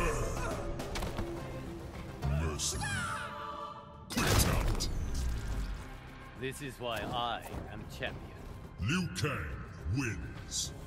Mercy. Quick talent. This is why I am champion. Liu Kang wins.